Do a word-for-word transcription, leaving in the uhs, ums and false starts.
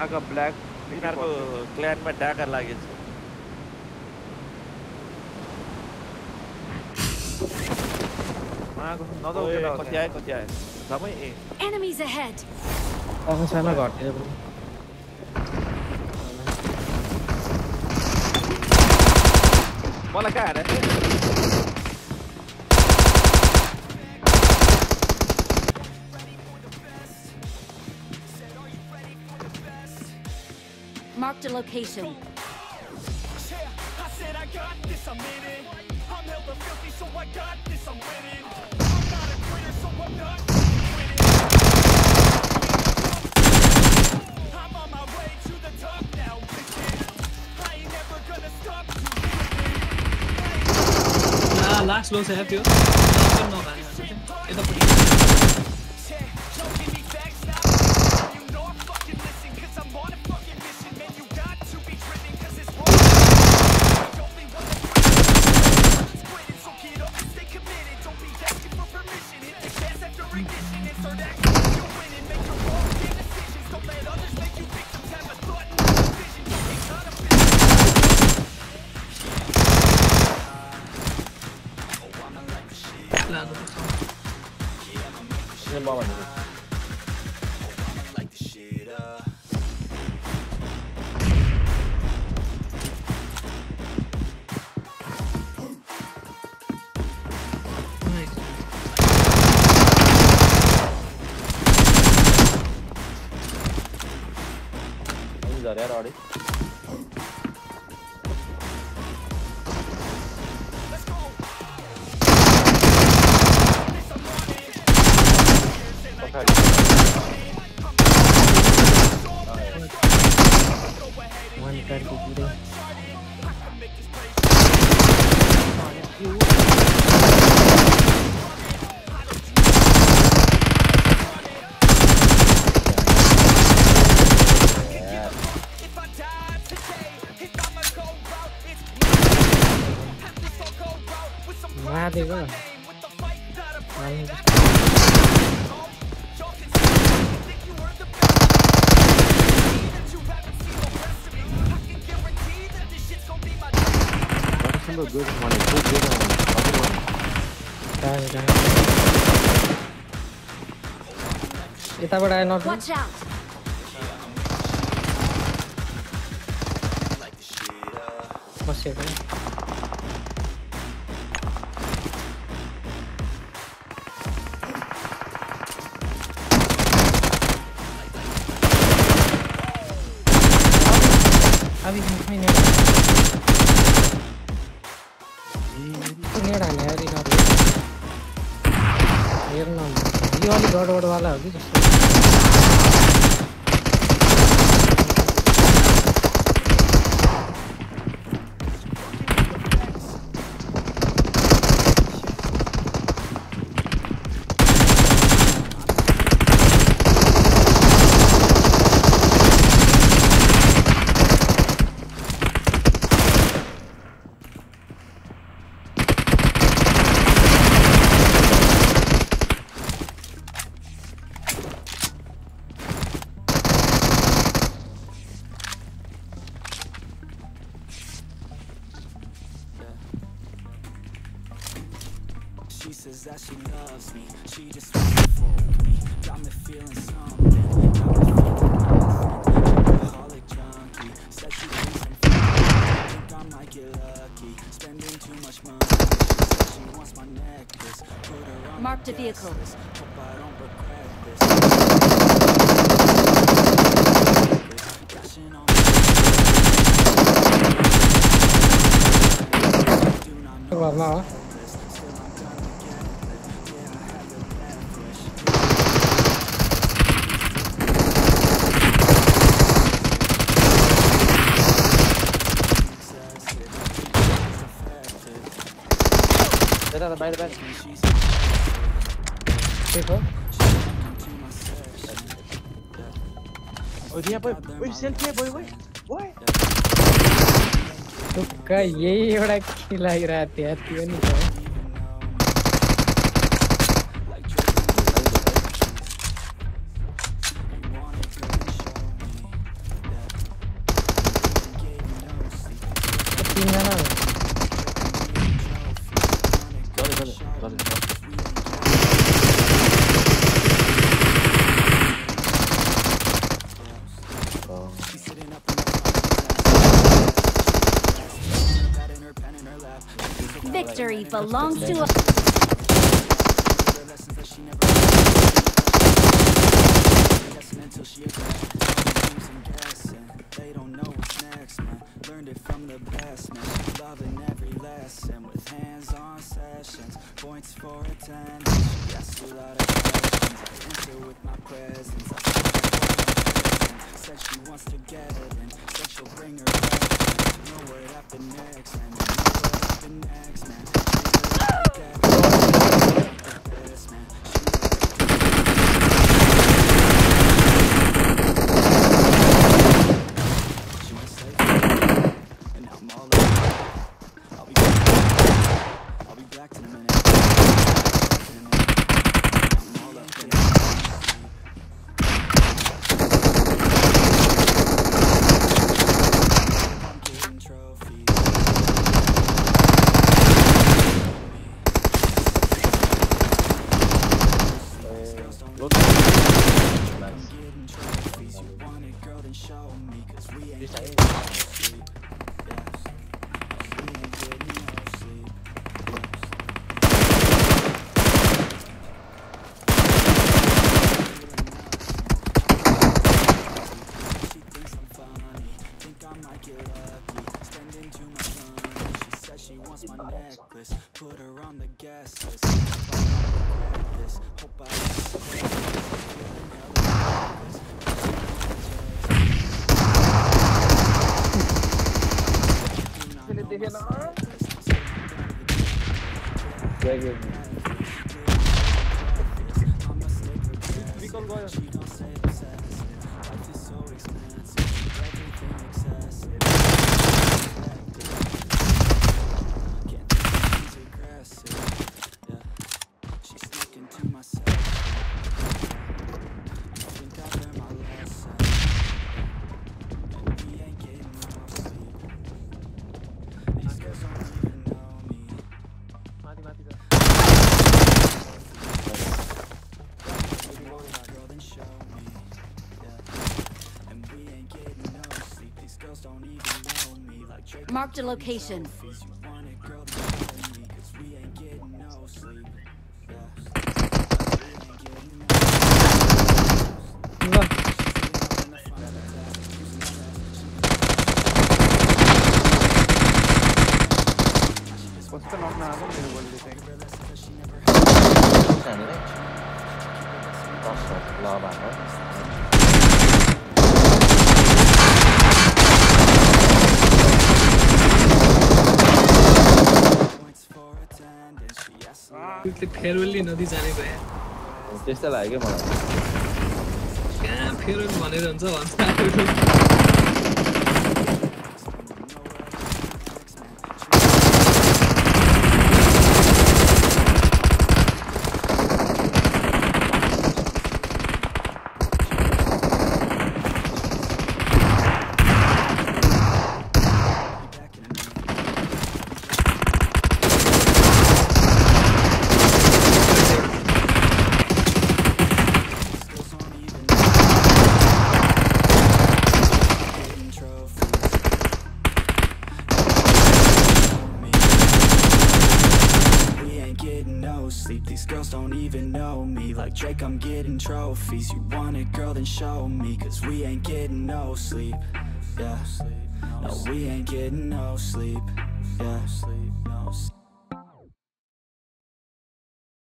आगा black तिनीहरूको क्ल्यानमा डाकर लागेछ माको नजाऊ केटा कति आयो कति आयो जम्मै ए Enemies ahead. अघि सानो घटेर पनि मलाई कहाँ हारे Marked a location. I said I got this, I'm in it. I'm hella filthy, so I got this, I'm winning. I'm not a quitter, so I'm not quitting. I'm on my way to the top now, listen. I ain't never gonna stop. Ah, last low से है त्यो no गाने यता पट्टि Don't give me facts now. You know I'm fucking listen, cause I'm on a fucking mission. Man, you got to be driven, cause it's wrong. The only one that's quitting, so get up and stay committed. Don't be asking for permission. Hit the gas after ignition and start acting like you're winning. Make your own damn decisions. Don't let others make you victims. Have a thought and a vision. Don't get caught up in लानु पर्छ म भन्छु झरे यार अडी one car को पूरे मारेको good one, good good one. Dang, dang. यताबाट आयो नर्थ Watch out. बसेको अभी मुखमै नि नेड हाने यार यिनीहरू हेर्न यो अलिक गडबडवाला हो कि जस्तो She says that she loves me, she just wants to fuck me. Got me feeling something, got me feeling nothing. Alcoholic junkie, said she thinks I'm funny. Think I might get lucky, spending too much money. She said she wants my necklace, put her on Marked a the guest vehicle. list. Hope I don't regret this. Crashing on घरमा हो Better, better, better. देखो Oh, dia boy, boy, selfie boy, boy, boy. तुक्का यही एउटा खिलाइरहेको थियो त्यो नि त victory belongs to us. Until she they don't know what's next, man. Learned it from the best, man. Loving every lesson with hands-on sessions. Points for attendance. She asks a lot of questions. I answer with my presence. I said she wants to get it, and said she'll bring her back. You know what happened next, man. You know what happened next, man. Put her on the gas list. This hope I Marked a location. Lo bạn đó. Farewell नदी जाने भयो त्यस्तै लाग्यो के मलाई कहाँ farewell भनेर हुन्छ भन्छ These girls don't even know me. Like Drake, I'm getting trophies. You want it, girl, then show me. Cause we ain't getting no sleep. Yeah, no, we ain't getting no sleep. Yeah, no sleep.